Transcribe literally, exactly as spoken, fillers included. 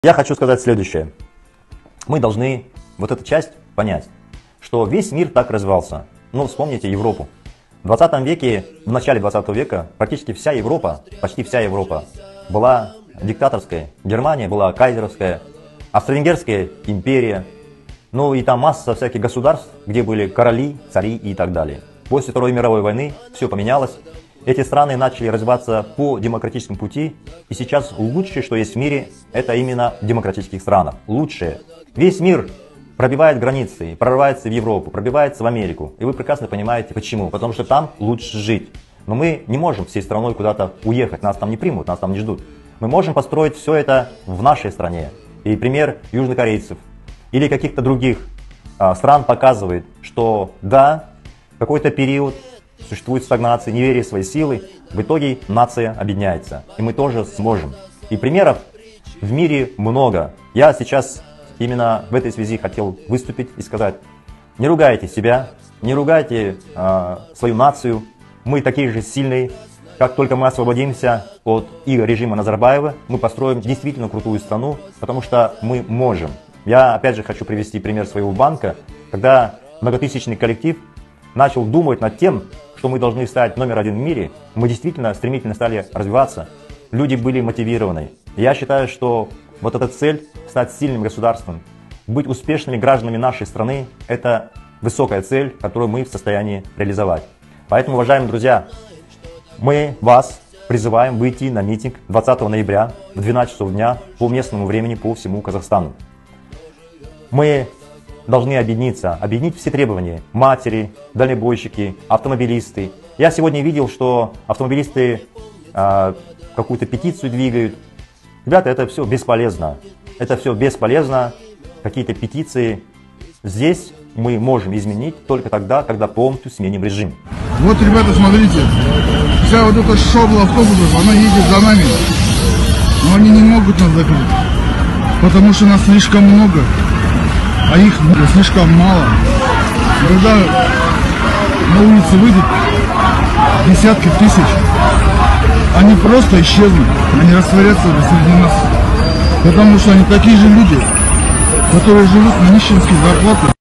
Я хочу сказать следующее. Мы должны вот эту часть понять, что весь мир так развивался. Ну, вспомните Европу. В двадцатом веке, в начале двадцатого века, практически вся Европа, почти вся Европа была диктаторская. Германия была кайзеровская, Австро-Венгерская империя. Ну и там масса всяких государств, где были короли, цари и так далее. После Второй мировой войны все поменялось. Эти страны начали развиваться по демократическому пути, и сейчас лучшее, что есть в мире, это именно в демократических странах. Лучшее. Весь мир пробивает границы, прорывается в Европу, пробивается в Америку. И вы прекрасно понимаете почему. Потому что там лучше жить. Но мы не можем всей страной куда-то уехать, нас там не примут, нас там не ждут. Мы можем построить все это в нашей стране. И пример южнокорейцев или каких-то других а, стран показывает, что да, какой-то период существует стагнация, неверие в свои силы, в итоге нация объединяется. И мы тоже сможем. И примеров в мире много. Я сейчас именно в этой связи хотел выступить и сказать: не ругайте себя, не ругайте э, свою нацию. Мы такие же сильные. Как только мы освободимся от иго режима Назарбаева, мы построим действительно крутую страну, потому что мы можем. Я опять же хочу привести пример своего банка, когда многотысячный коллектив начал думать над тем, что мы должны стать номер один в мире. Мы действительно стремительно стали развиваться. Люди были мотивированы. Я считаю, что вот эта цель стать сильным государством, быть успешными гражданами нашей страны, это высокая цель, которую мы в состоянии реализовать. Поэтому, уважаемые друзья, мы вас призываем выйти на митинг двадцатого ноября в двенадцать часов дня по местному времени по всему Казахстану. Мы должны объединиться, объединить все требования: матери, дальнобойщики, автомобилисты. Я сегодня видел, что автомобилисты э, какую-то петицию двигают. Ребята, это все бесполезно. Это все бесполезно. Какие-то петиции. Здесь мы можем изменить только тогда, когда полностью сменим режим. Вот, ребята, смотрите. Вся вот эта шобла автобусов, она едет за нами. Но они не могут нас закрыть. Потому что нас слишком много. А их слишком мало. Когда на улице выйдут десятки тысяч, они просто исчезнут, они растворятся среди нас. Потому что они такие же люди, которые живут на нищенские зарплаты.